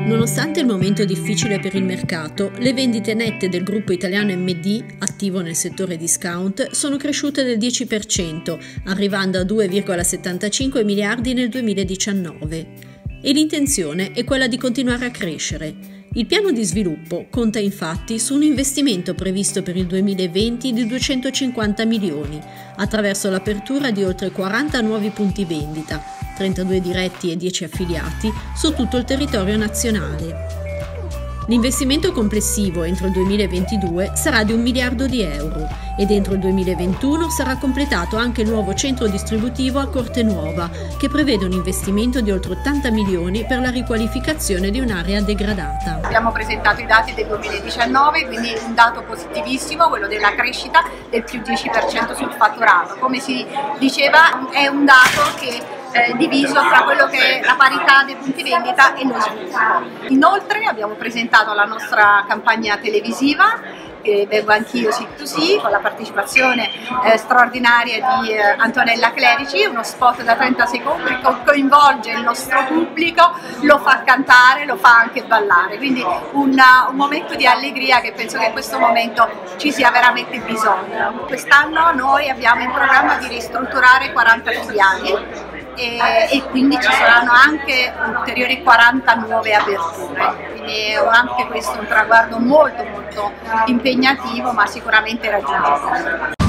Nonostante il momento difficile per il mercato, le vendite nette del gruppo italiano MD, attivo nel settore discount, sono cresciute del 10%, arrivando a 2,75 miliardi nel 2019. E l'intenzione è quella di continuare a crescere. Il piano di sviluppo conta infatti su un investimento previsto per il 2020 di 250 milioni, attraverso l'apertura di oltre 40 nuovi punti vendita, 32 diretti e 10 affiliati, su tutto il territorio nazionale. L'investimento complessivo entro il 2022 sarà di 1 miliardo di euro ed entro il 2021 sarà completato anche il nuovo centro distributivo a Corte Nuova, che prevede un investimento di oltre 80 milioni per la riqualificazione di un'area degradata. Abbiamo presentato i dati del 2019, quindi un dato positivissimo, quello della crescita del più 10% sul fatturato. Come si diceva, è un dato che diviso tra quello che è la parità dei punti vendita e lo sviluppo. Inoltre abbiamo presentato la nostra campagna televisiva, vengo anch'io C2C, con la partecipazione straordinaria di Antonella Clerici, uno spot da 30 secondi che coinvolge il nostro pubblico, lo fa cantare, lo fa anche ballare, quindi un momento di allegria che penso che in questo momento ci sia veramente bisogno. Quest'anno noi abbiamo in programma di ristrutturare 40 filiali e quindi ci saranno anche ulteriori 40 nuove aperture, quindi è anche questo un traguardo molto impegnativo ma sicuramente raggiungibile.